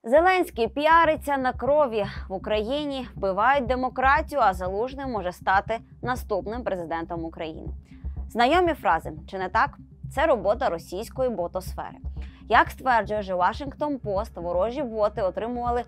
Зеленський піариться на крові. В Україні вбивають демократію, а Залужний може стати наступним президентом України. Знайомі фрази, чи не так? Це робота російської ботосфери. Як стверджує The Washington Post, ворожі боти отримували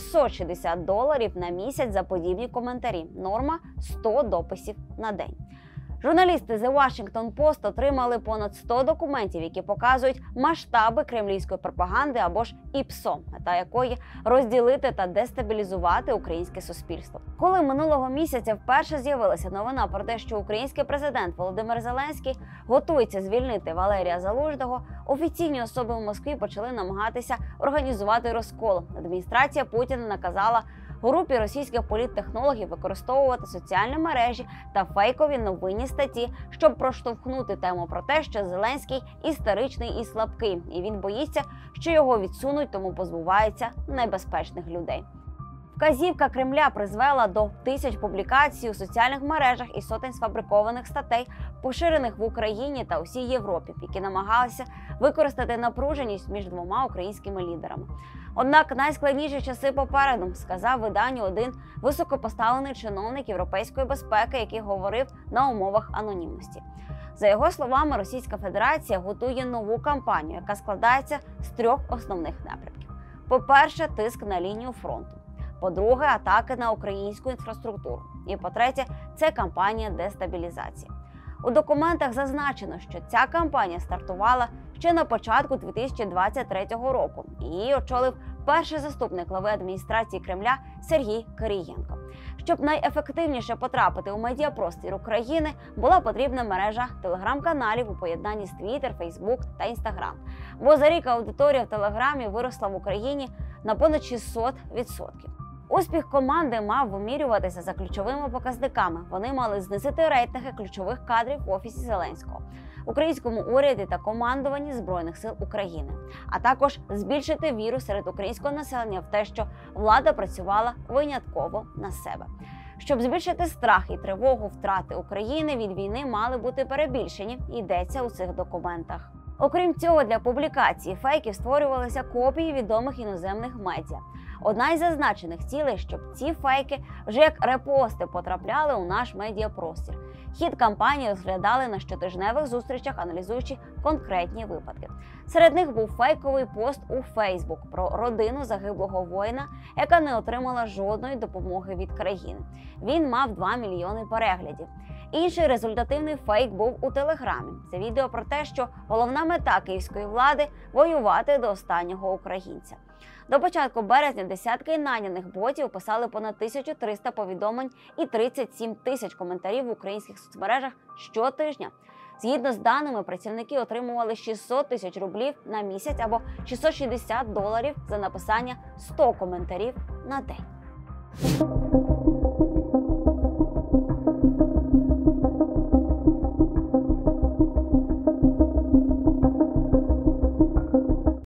$660 на місяць за подібні коментарі. Норма – 100 дописів на день. Журналісти The Washington Post отримали понад 100 документів, які показують масштаби кремлівської пропаганди або ж ІПСО, мета якої – розділити та дестабілізувати українське суспільство. Коли минулого місяця вперше з'явилася новина про те, що український президент Володимир Зеленський готується звільнити Валерія Залужного, офіційні особи в Москві почали намагатися організувати розкол. Адміністрація Путіна наказала групі російських політтехнологів використовувати соціальні мережі та фейкові новинні статті, щоб проштовхнути тему про те, що Зеленський істеричний і слабкий, і він боїться, що його відсунуть, тому позбувається небезпечних людей. Вказівка Кремля призвела до тисяч публікацій у соціальних мережах і сотень сфабрикованих статей, поширених в Україні та усій Європі, які намагалися використати напруженість між двома українськими лідерами. Однак найскладніші часи попереду, сказав виданню один високопоставлений чиновник європейської безпеки, який говорив на умовах анонімності. За його словами, Російська Федерація готує нову кампанію, яка складається з 3 основних напрямків. По-перше, тиск на лінію фронту. По-друге, атаки на українську інфраструктуру. І по-третє, це кампанія дестабілізації. У документах зазначено, що ця кампанія стартувала ще на початку 2023 року. Її очолив перший заступник глави адміністрації Кремля Сергій Кирієнко. Щоб найефективніше потрапити у медіапростір України, була потрібна мережа телеграм-каналів у поєднанні з Twitter, Facebook та Instagram. Бо за рік аудиторія в Телеграмі виросла в Україні на понад 600%. Успіх команди мав вимірюватися за ключовими показниками. Вони мали знизити рейтинги ключових кадрів в офісі Зеленського, українському уряді та командуванні Збройних сил України, а також збільшити віру серед українського населення в те, що влада працювала винятково на себе. Щоб збільшити страх і тривогу втрати України від війни мали бути перебільшені, йдеться у цих документах. Окрім цього, для публікації фейків створювалися копії відомих іноземних медіа. Одна із зазначених цілей, щоб ці фейки вже як репости потрапляли у наш медіапростір. Хід кампанії розглядали на щотижневих зустрічах, аналізуючи конкретні випадки. Серед них був фейковий пост у Facebook про родину загиблого воїна, яка не отримала жодної допомоги від країни. Він мав 2 мільйони переглядів. Інший результативний фейк був у Телеграмі. Це відео про те, що головна мета київської влади – воювати до останнього українця. До початку березня десятки найняних ботів писали понад 1300 повідомлень і 37 тисяч коментарів в українських соцмережах щотижня. Згідно з даними, працівники отримували 600 тисяч рублів на місяць або $660 за написання 100 коментарів на день.